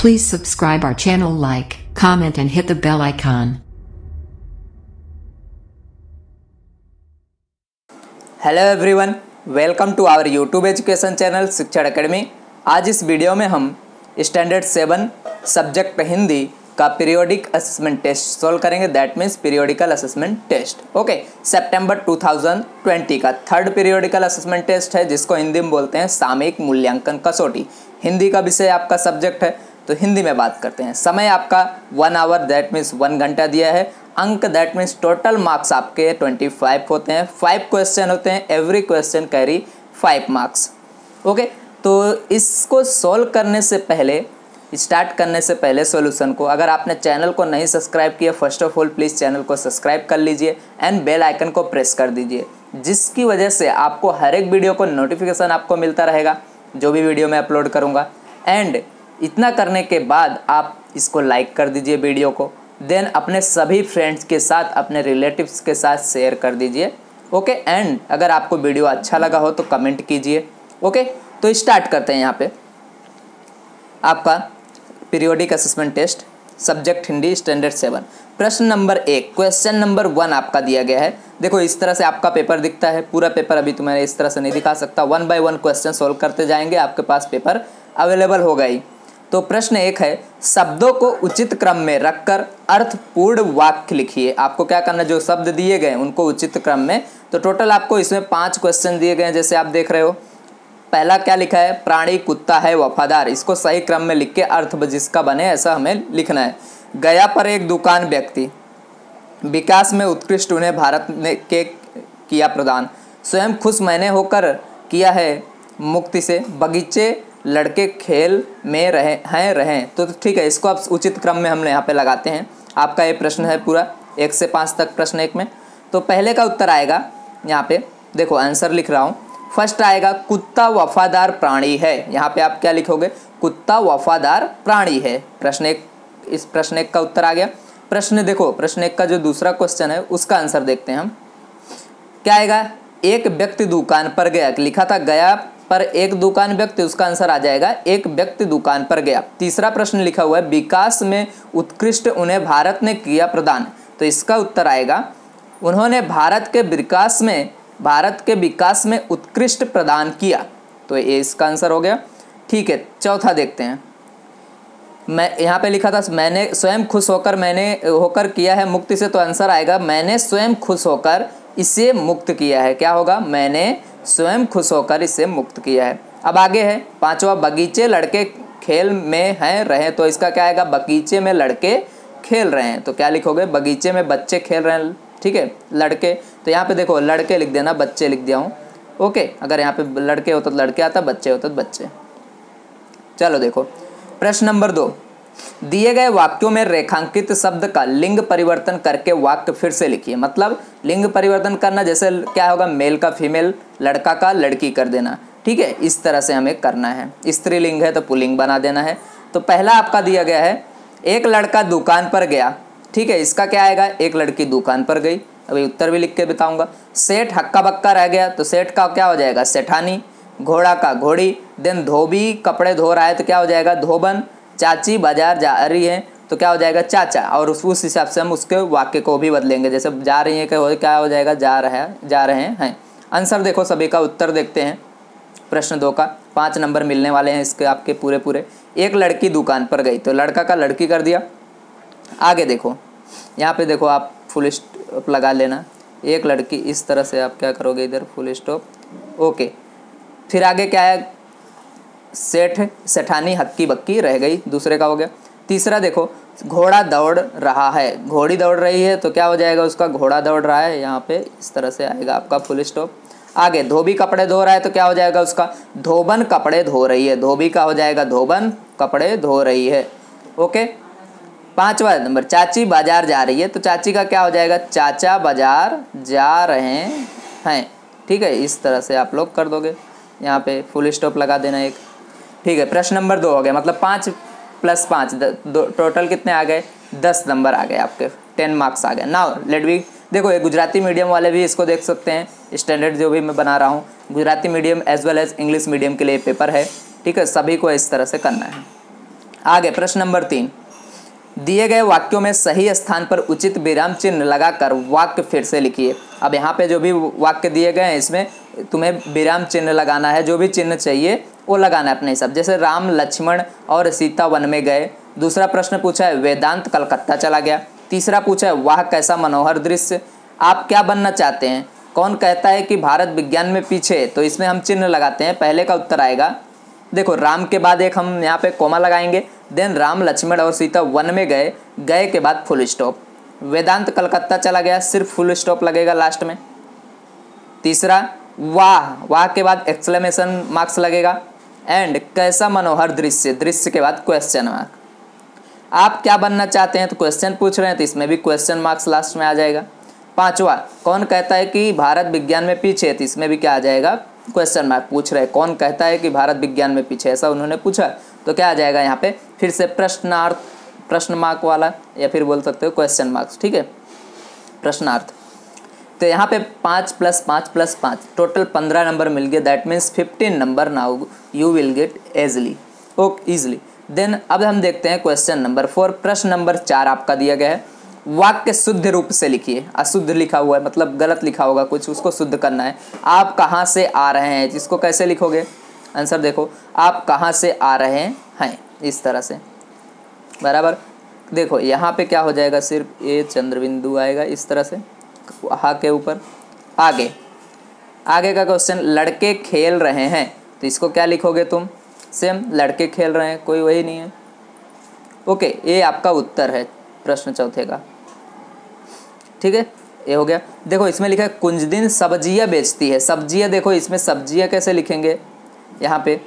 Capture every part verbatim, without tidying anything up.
Please subscribe our channel, like, comment and hit the bell icon. Hello everyone, welcome to our YouTube education channel Shikshan academy. आज इस video में हम standard seven subject Hindi का periodic assessment test solve करेंगे। That means periodical assessment test. Okay, September two thousand twenty का third periodical assessment test है, जिसको हिंदी में बोलते हैं सामयिक मूल्यांकन कसौटी। हिंदी का विषय आपका सब्जेक्ट है, तो हिंदी में बात करते हैं। समय आपका one hour that means one घंटा दिया है। अंक दैट मीन्स टोटल मार्क्स आपके ट्वेंटी फाइव होते हैं। फाइव क्वेश्चन होते हैं, every question carry five marks. Okay, तो इसको सॉल्व करने से पहले, स्टार्ट करने से पहले सॉल्यूशन को, अगर आपने चैनल को नहीं सब्सक्राइब किया, first of all please channel को सब्सक्राइब कर लीजिए एंड बेल आइकन को प्रेस कर दीजिए, जिसकी वजह से आपको हर एक वीडियो को नोटिफिकेशन आपको मिलता रहेगा, जो भी वीडियो मैं अपलोड करूँगा। एंड इतना करने के बाद आप इसको लाइक कर दीजिए वीडियो को, देन अपने सभी फ्रेंड्स के साथ, अपने रिलेटिव्स के साथ शेयर कर दीजिए। ओके, एंड अगर आपको वीडियो अच्छा लगा हो तो कमेंट कीजिए। ओके, तो स्टार्ट करते हैं। यहाँ पे आपका periodic assessment test subject Hindi standard seven, प्रश्न नंबर एक, क्वेश्चन नंबर वन आपका दिया गया है। देखो इस तरह से आपका पेपर दिखता है। पूरा पेपर अभी तो मैं इस तरह से नहीं दिखा सकता, one by one question solve करते जाएंगे, आपके पास पेपर अवेलेबल होगा ही। तो प्रश्न एक है, शब्दों को उचित क्रम में रखकर अर्थपूर्ण वाक्य लिखिए। आपको क्या करना है, जो शब्द दिए गए उनको उचित क्रम में, तो टोटल आपको इसमें पांच क्वेश्चन दिए गए हैं, जैसे आप देख रहे हो। पहला क्या लिखा है, प्राणी कुत्ता है वफादार, इसको सही क्रम में लिख के अर्थ जिसका बने ऐसा हमें लिखना है। गया पर एक दुकान व्यक्ति, विकास में उत्कृष्ट उन्हें भारत ने के किया प्रदान, स्वयं खुश मैंने होकर किया है मुक्ति से, बगीचे लड़के खेल में रहे हैं रहें। तो ठीक है, इसको आप उचित क्रम में हमने यहाँ पे लगाते हैं। आपका ये प्रश्न है पूरा एक से पाँच तक प्रश्न एक में। तो पहले का उत्तर आएगा, यहाँ पे देखो आंसर लिख रहा हूँ। फर्स्ट आएगा कुत्ता वफादार प्राणी है। यहाँ पे आप क्या लिखोगे, कुत्ता वफादार प्राणी है। प्रश्न एक, इस प्रश्न एक का उत्तर आ गया। प्रश्न देखो, प्रश्न एक का जो दूसरा क्वेश्चन है उसका आंसर देखते हैं हम। क्या आएगा, एक व्यक्ति दुकान पर गया, लिखा था गया पर एक दुकान व्यक्ति, उसका आंसर आ जाएगा एक व्यक्ति दुकान पर गया। तीसरा प्रश्न लिखा हुआ है विकास में उत्कृष्ट उन्हें भारत ने किया प्रदान, तो इसका उत्तर आएगा उन्होंने भारत के विकास में भारत के विकास में उत्कृष्ट प्रदान किया, तो ये इसका आंसर हो गया। ठीक है, चौथा देखते हैं। मैं यहाँ पे लिखा था मैंने स्वयं खुश होकर मैंने होकर किया है मुक्ति से, तो आंसर आएगा मैंने स्वयं खुश होकर इसे मुक्त किया है। क्या होगा, मैंने स्वयं खुश होकर इसे मुक्त किया है। अब आगे है पांचवा, बगीचे लड़के खेल में हैं रहे, तो इसका क्या आएगा, बगीचे में लड़के खेल रहे हैं, तो क्या लिखोगे, बगीचे में बच्चे खेल रहे हैं। ठीक है, लड़के, तो यहाँ पे देखो लड़के लिख देना, बच्चे लिख दिया हूँ। ओके, अगर यहाँ पे लड़के होता तो लड़के आता, बच्चे होता तो बच्चे। चलो देखो प्रश्न नंबर दो, दिए गए वाक्यों में रेखांकित शब्द का लिंग परिवर्तन करके वाक्य फिर से लिखिए। मतलब लिंग परिवर्तन करना, जैसे क्या होगा, मेल का फीमेल, लड़का का लड़की कर देना। ठीक है, इस तरह से हमें करना है। स्त्रीलिंग है तो पुल्लिंग बना देना है। तो पहला आपका दिया गया है, एक लड़का दुकान पर गया। ठीक है, इसका क्या आएगा, एक लड़की दुकान पर गई। अभी उत्तर भी लिख के बताऊंगा। सेठ हक्का बक्का रह गया, तो सेठ का क्या हो जाएगा, सेठानी। घोड़ा का घोड़ी। देन धोबी कपड़े धो रहा है, तो क्या हो जाएगा, धोबन। चाची बाजार जा रही है, तो क्या हो जाएगा, चाचा। और उस उस हिसाब से हम उसके वाक्य को भी बदलेंगे, जैसे जा रही है क्या हो जाएगा, जा रहा है जा रहे हैं। आंसर देखो सभी का, उत्तर देखते हैं प्रश्न दो का। पाँच नंबर मिलने वाले हैं इसके आपके पूरे पूरे। एक लड़की दुकान पर गई, तो लड़का का लड़की कर दिया। आगे देखो, यहाँ पे देखो आप फुल स्टॉप लगा लेना। एक लड़की, इस तरह से आप क्या करोगे, इधर फुल स्टॉप। ओके, फिर आगे क्या है, सेठ सेठानी हक्की बक्की रह गई, दूसरे का हो गया। तीसरा देखो, घोड़ा दौड़ रहा है, घोड़ी दौड़ रही है, तो क्या हो जाएगा उसका, घोड़ा दौड़ रहा है। यहाँ पे इस तरह से आएगा आपका फुल स्टॉप। आगे धोबी कपड़े धो रहा है, तो क्या हो जाएगा उसका, धोबन कपड़े धो रही है, धोबी का हो जाएगा धोबन कपड़े धो रही है। ओके, पांचवा नंबर, चाची बाजार जा रही है, तो चाची का क्या हो जाएगा, चाचा बाजार जा रहे हैं। ठीक है, इस तरह से आप लोग कर दोगे। यहाँ पे फुल स्टॉप लगा देना एक। ठीक है, प्रश्न नंबर दो हो गया, मतलब पाँच प्लस पाँच टोटल कितने आ गए, दस नंबर आ गए आपके, टेन मार्क्स आ गए। नाउ लेट बी, देखो ये गुजराती मीडियम वाले भी इसको देख सकते हैं। स्टैंडर्ड जो भी मैं बना रहा हूँ, Gujarati medium as well as English medium के लिए पेपर है। ठीक है, सभी को इस तरह से करना है। आगे प्रश्न नंबर तीन, दिए गए वाक्यों में सही स्थान पर उचित विराम चिन्ह लगाकर वाक्य फिर से लिखिए। अब यहाँ पे जो भी वाक्य दिए गए हैं इसमें तुम्हें विराम चिन्ह लगाना है, जो भी चिन्ह चाहिए वो लगाना है अपने हिसाब। जैसे राम लक्ष्मण और सीता वन में गए। दूसरा प्रश्न पूछा है वेदांत कलकत्ता चला गया। तीसरा पूछा है वाह कैसा मनोहर दृश्य। आप क्या बनना चाहते हैं। कौन कहता है कि भारत विज्ञान में पीछे है, तो इसमें हम चिन्ह लगाते हैं। पहले का उत्तर आएगा, देखो राम के बाद एक हम यहाँ पे कोमा लगाएंगे, देन राम लक्ष्मण और सीता वन में गए, गए के बाद फुल स्टॉप। वेदांत कलकत्ता चला गया, सिर्फ फुल स्टॉप लगेगा लास्ट में। तीसरा वाह, वाह के बाद एक्सक्लेमेशन मार्क्स लगेगा। एंड कैसा मनोहर दृश्य, दृश्य के बाद क्वेश्चन मार्क। आप क्या बनना चाहते हैं, तो क्वेश्चन पूछ रहे हैं तो इसमें भी क्वेश्चन मार्क्स लास्ट में आ जाएगा। पांचवा, कौन कहता है कि भारत विज्ञान में पीछे है, तो इसमें भी क्या आ जाएगा, क्वेश्चन मार्क पूछ रहे हैं। कौन कहता है कि भारत विज्ञान में पीछे, ऐसा उन्होंने पूछा, तो क्या आ जाएगा यहाँ पे फिर से प्रश्नार्थ, प्रश्न मार्क वाला, या फिर बोल सकते हो क्वेश्चन मार्क्स, ठीक है, प्रश्नार्थ। तो यहाँ पे पाँच प्लस पाँच प्लस पाँच टोटल पंद्रह नंबर मिल गए। That means fifteen number now you will get easily okay easily. Then अब हम देखते हैं क्वेश्चन नंबर फोर। प्रश्न नंबर चार आपका दिया गया है, वाक्य शुद्ध रूप से लिखिए। अशुद्ध लिखा हुआ है मतलब गलत लिखा होगा कुछ, उसको शुद्ध करना है। आप कहाँ से आ रहे हैं, इसको कैसे लिखोगे, आंसर देखो, आप कहाँ से आ रहे हैं, इस तरह से बराबर। देखो यहाँ पे क्या हो जाएगा, सिर्फ ए चंद्रबिंदु आएगा इस तरह से हा के ऊपर। आगे आगे का क्वेश्चन, लड़के खेल रहे हैं, तो इसको क्या लिखोगे तुम, सेम लड़के खेल रहे हैं, कोई वही नहीं है। ओके, ये आपका उत्तर है प्रश्न चौथे का, ठीक है, ये हो गया। देखो इसमें लिखा है कुंजदिन सब्जियां बेचती है। सब्जियां, देखो इसमें सब्जियां कैसे लिखेंगे, यहाँ पे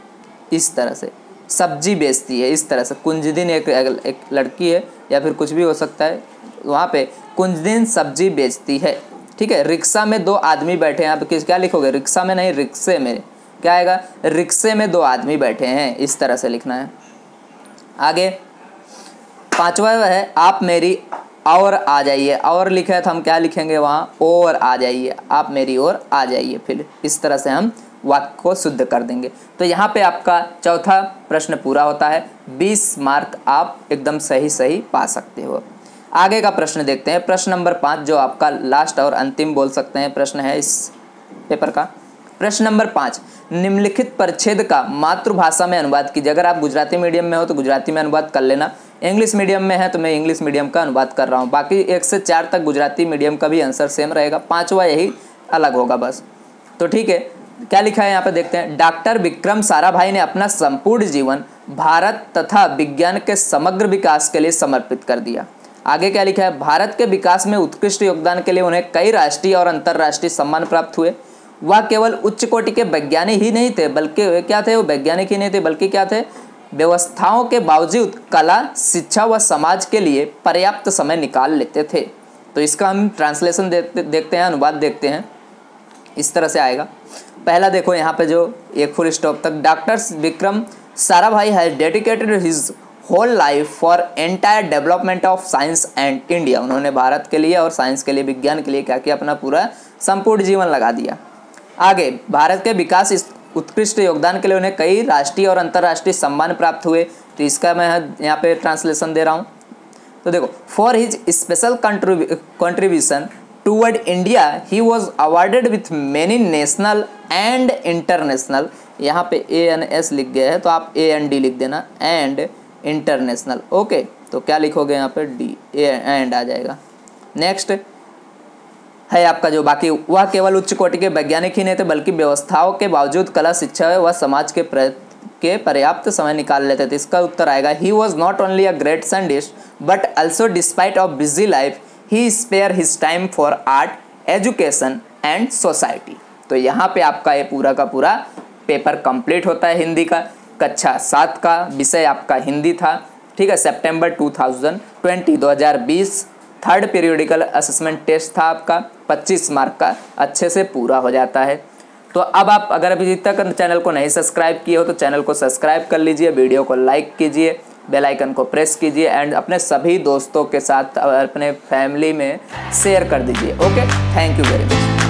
इस तरह से सब्जी बेचती है, इस तरह से। कुंजदिन एक, एक लड़की है या फिर कुछ भी हो सकता है, वहाँ पे कुंजदिन सब्जी बेचती है, ठीक है। रिक्शा में दो आदमी बैठे हैं, आप किस क्या लिखोगे, रिक्शा में नहीं, रिक्शे में, क्या आएगा, रिक्शे में दो आदमी बैठे हैं, इस तरह से लिखना है। आगे पांचवा है, आप मेरी और आ जाइए। और लिखा है तो हम क्या लिखेंगे वहाँ, और आ जाइए, आप मेरी ओर आ जाइए। फिर इस तरह से हम वाक्य को शुद्ध कर देंगे। तो यहाँ पे आपका चौथा प्रश्न पूरा होता है। बीस मार्क आप एकदम सही सही पा सकते हो। आगे का प्रश्न देखते हैं, प्रश्न नंबर पाँच, जो आपका लास्ट और अंतिम बोल सकते हैं प्रश्न है इस पेपर का। प्रश्न नंबर पाँच, निम्नलिखित परिच्छेद का मातृभाषा में अनुवाद कीजिए। अगर आप गुजराती मीडियम में हो तो गुजराती में अनुवाद कर लेना, इंग्लिश मीडियम में है तो मैं इंग्लिश मीडियम का अनुवाद कर रहा हूँ। बाकी एक से चार तक गुजराती मीडियम का भी आंसर सेम रहेगा, पाँचवा यही अलग होगा बस। तो ठीक है, क्या लिखा है यहाँ पे देखते हैं। डॉक्टर विक्रम साराभाई ने अपना संपूर्ण जीवन भारत तथा विज्ञान के समग्र विकास के लिए समर्पित कर दिया। आगे क्या लिखा है, भारत के विकास में उत्कृष्ट योगदान के लिए उन्हें कई राष्ट्रीय और अंतर्राष्ट्रीय सम्मान प्राप्त हुए। वह केवल उच्च कोटि के वैज्ञानिक ही नहीं थे, बल्कि वे क्या थे, वो वैज्ञानिक ही नहीं थे बल्कि क्या थे, व्यवस्थाओं के बावजूद कला, शिक्षा व समाज के लिए पर्याप्त समय निकाल लेते थे। तो इसका हम ट्रांसलेशन देखते देखते हैं, अनुवाद देखते हैं, इस तरह से आएगा। पहला देखो यहाँ पे जो एक फुल स्टॉप तक, doctor Vikram Sarabhai has dedicated his whole life for entire development of science and India. उन्होंने भारत के लिए और साइंस के लिए, विज्ञान के लिए क्या किया, अपना पूरा संपूर्ण जीवन लगा दिया। आगे, भारत के विकास इस उत्कृष्ट योगदान के लिए उन्हें कई राष्ट्रीय और अंतर्राष्ट्रीय सम्मान प्राप्त हुए। तो इसका मैं यहाँ पे ट्रांसलेशन दे रहा हूँ। तो देखो, for his special contribution toward India he was awarded with many national and international, यहाँ पे ए एन एस लिख गया है तो आप ए एन डी लिख देना, एंड इंटरनेशनल। ओके, तो क्या लिखोगे यहाँ पे, डी ए एंड आ जाएगा। नेक्स्ट है आपका जो बाकी, वह केवल उच्च कोटि के वैज्ञानिक ही नहीं थे बल्कि व्यवस्थाओं के बावजूद कला, शिक्षा व समाज के के पर्याप्त समय निकाल लेते थे। इसका उत्तर आएगा, he was not only a great scientist but also despite of busy life he spare his time for art, education and society. तो यहाँ पे आपका ये पूरा का पूरा पेपर कंप्लीट होता है। हिंदी का कक्षा सात का विषय आपका हिंदी था, ठीक है। सितंबर टू थाउजेंड ट्वेंटी दो हज़ार बीस थर्ड पीरियोडिकल असेसमेंट टेस्ट था आपका, पच्चीस मार्क का, अच्छे से पूरा हो जाता है। तो अब आप अगर अभी तक चैनल को नहीं सब्सक्राइब किए हो तो चैनल को सब्सक्राइब कर लीजिए, वीडियो को लाइक कीजिए, बेल आइकन को प्रेस कीजिए एंड अपने सभी दोस्तों के साथ अपने फैमिली में शेयर कर दीजिए। Okay, thank you very much.